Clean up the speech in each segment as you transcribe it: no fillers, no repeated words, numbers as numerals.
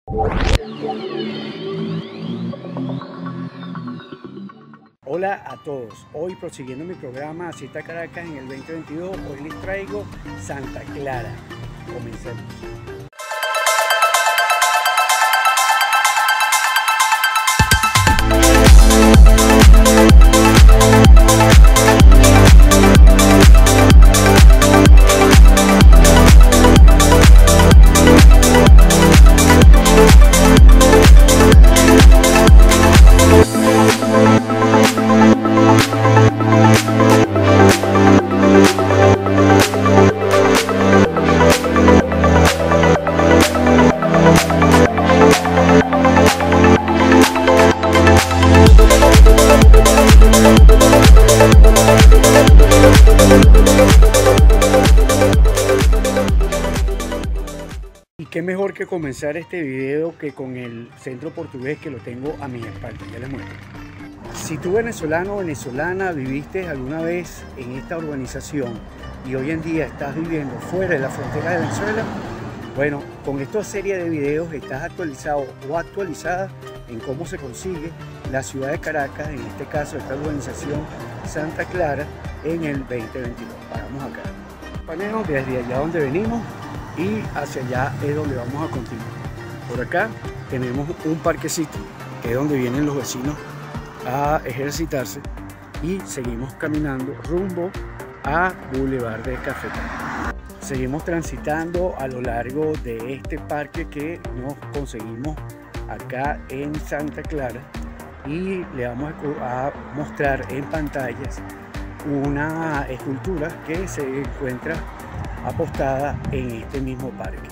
Hola a todos, hoy prosiguiendo mi programa Así está Caracas en el 2022, hoy les traigo Santa Clara. Comencemos. Y qué mejor que comenzar este video que con el centro portugués que lo tengo a mis espaldas, ya les muestro. Si tú venezolano o venezolana viviste alguna vez en esta urbanización y hoy en día estás viviendo fuera de la frontera de Venezuela, bueno, con esta serie de videos estás actualizado o actualizada en cómo se consigue la ciudad de Caracas, en este caso esta urbanización Santa Clara, en el 2022. Paramos acá. Paneo desde allá donde venimos y hacia allá es donde vamos a continuar. Por acá tenemos un parquecito que es donde vienen los vecinos a ejercitarse y seguimos caminando rumbo a Boulevard de Cafetal. Seguimos transitando a lo largo de este parque que nos conseguimos acá en Santa Clara y le vamos a mostrar en pantallas una escultura que se encuentra apostada en este mismo parque.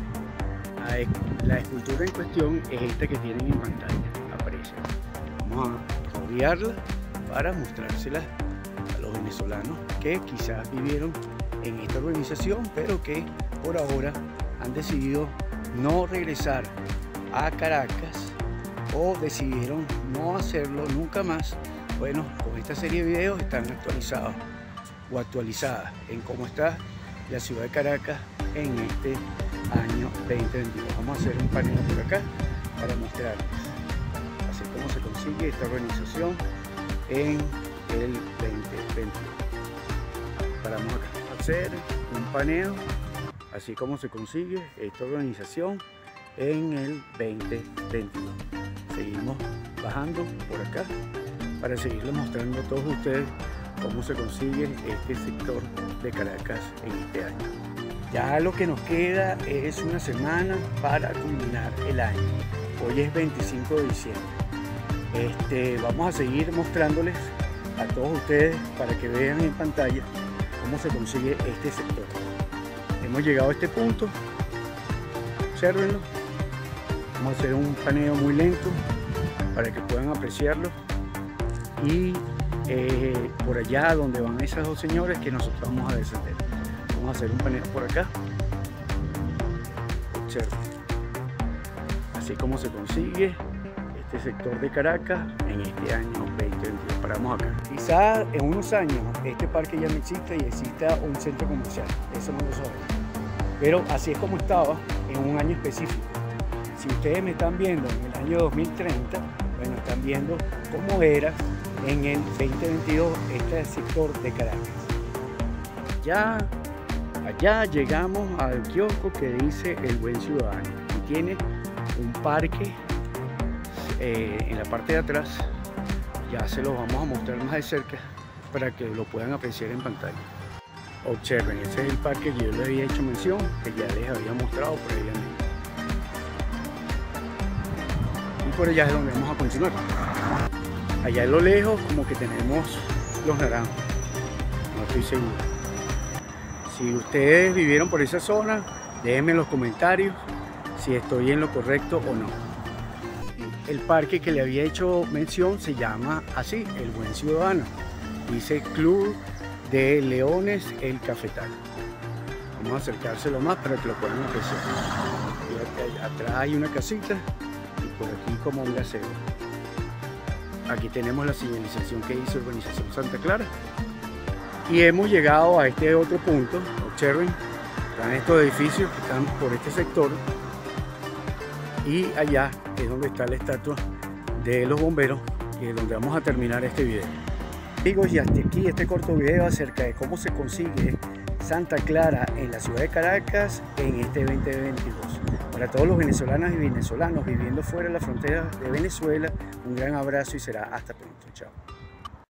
La escultura en cuestión es esta que tienen en pantalla, aparece. Vamos a rodearla para mostrársela a los venezolanos que quizás vivieron en esta urbanización, pero que por ahora han decidido no regresar a Caracas o decidieron no hacerlo nunca más. Bueno, con esta serie de videos están actualizados o actualizadas en cómo está la ciudad de Caracas en este año 2022. Vamos a hacer un paneo por acá para mostrarles así como se consigue esta organización en el 2022. Paramos acá. Hacer un paneo así como se consigue esta organización en el 2022. Seguimos bajando por acá para seguirles mostrando a todos ustedes cómo se consigue este sector de Caracas en este año. Ya lo que nos queda es una semana para culminar el año. Hoy es 25 de diciembre. Vamos a seguir mostrándoles a todos ustedes para que vean en pantalla cómo se consigue este sector. Hemos llegado a este punto, obsérvenlo. Vamos a hacer un paneo muy lento para que puedan apreciarlo. Y por allá donde van esas dos señores que nosotros vamos a descender. Vamos a hacer un paneo por acá. Observen. Así como se consigue este sector de Caracas en este año 2022. Paramos acá. Quizás en unos años este parque ya no exista y exista un centro comercial. Eso no lo sabemos. Pero así es como estaba en un año específico. Si ustedes me están viendo en el año 2030, bueno, están viendo cómo era en el 2022 este sector de Caracas. Allá llegamos al kiosco que dice El Buen Ciudadano y tiene un parque en la parte de atrás. Ya se los vamos a mostrar más de cerca para que lo puedan apreciar en pantalla. Observen, ese es el parque que yo les había hecho mención, que ya les había mostrado previamente. Y por allá es donde vamos a continuar. Allá en lo lejos como que tenemos los naranjos, no estoy seguro. Si ustedes vivieron por esa zona, déjenme en los comentarios si estoy en lo correcto o no. El parque que le había hecho mención se llama así, El Buen Ciudadano. Dice Club de Leones El Cafetal. Vamos a acercárselo más para que lo puedan apreciar. Y atrás hay una casita y por aquí como un gazebo. Aquí tenemos la señalización que hizo Urbanización Santa Clara. Y hemos llegado a este otro punto. Observen, están estos edificios que están por este sector. y allá es donde está la estatua de los bomberos, que es donde vamos a terminar este video. Amigos, y hasta aquí este corto video acerca de cómo se consigue Santa Clara en la ciudad de Caracas en este 2022. Para todos los venezolanas y venezolanos viviendo fuera de la frontera de Venezuela, un gran abrazo y será hasta pronto. Chao.